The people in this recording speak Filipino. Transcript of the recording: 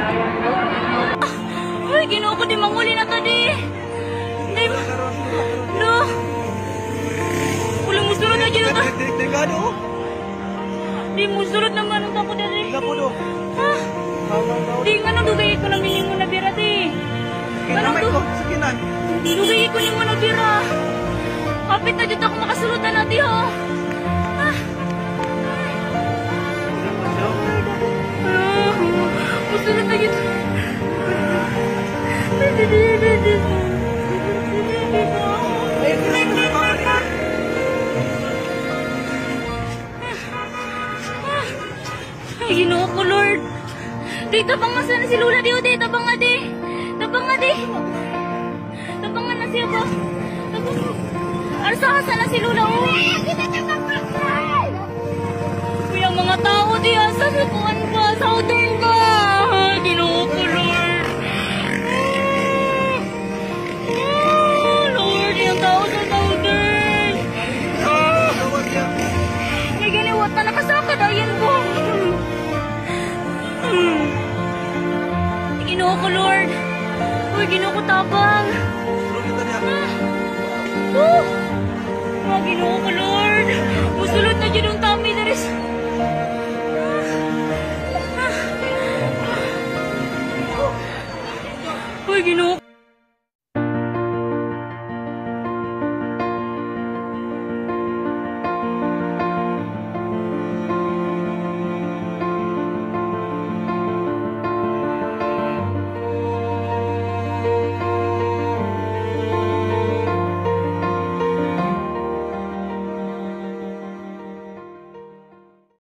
Ay, Ginoo ko, di manguli na to, di. Di, no. Walang musulod na dyan ito. Di, musulod naman ang tako dyan, di. Ha? Di, nga nang dugay ko lang ninyo na bira, di. Dugay ko ninyo na bira. Kapit na dyan ako makasulod na natin, ho. Ha? Musulod na dyan. Ay, Ginoo ko, Lord. Di, tabang nga sana si Lula, di, o, di. Tabang nga, di. Tabang nga, di. Tabang nga na siya ba? Tabang nga. Arsahan sana si Lula, o. Kuya, mga tao, di. Asa sa kuwan ba? Southern ba? Ginoo ko, Lord. Lord, yung tao sa Southern. May ganiwat na nakasakad, ayan ko. Ginoo ko, Lord. Uy, Ginoo ko, tabang. Ginoo ko, Lord. Musulot na dyan ang tami na rin. Uy, Ginoo